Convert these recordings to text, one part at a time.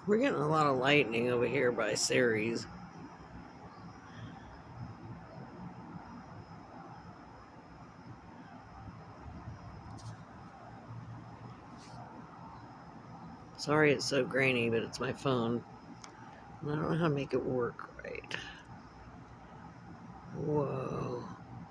We're getting a lot of lightning over here by Ceres. Sorry it's so grainy, but it's my phone. I don't know how to make it work right. Whoa.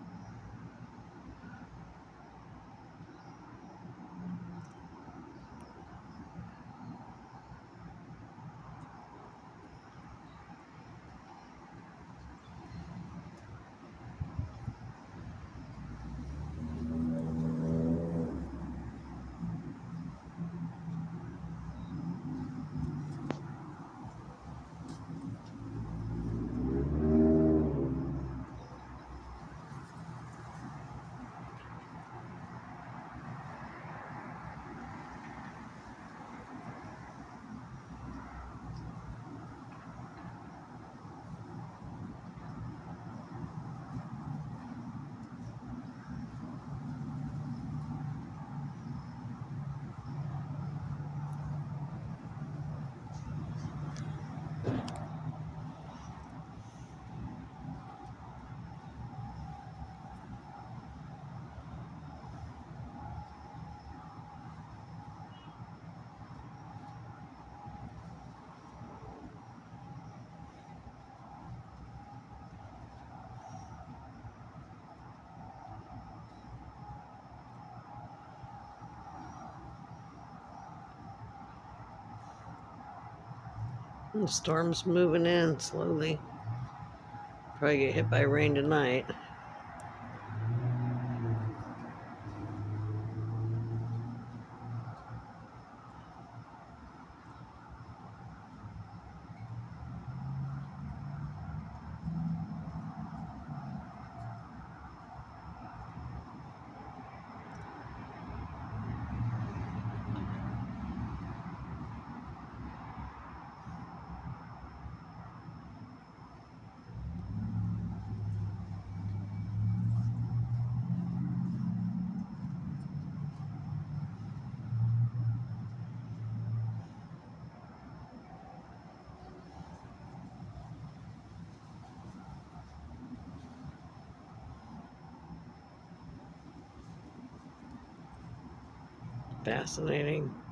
The storm's moving in slowly. Probably get hit by rain tonight. Fascinating.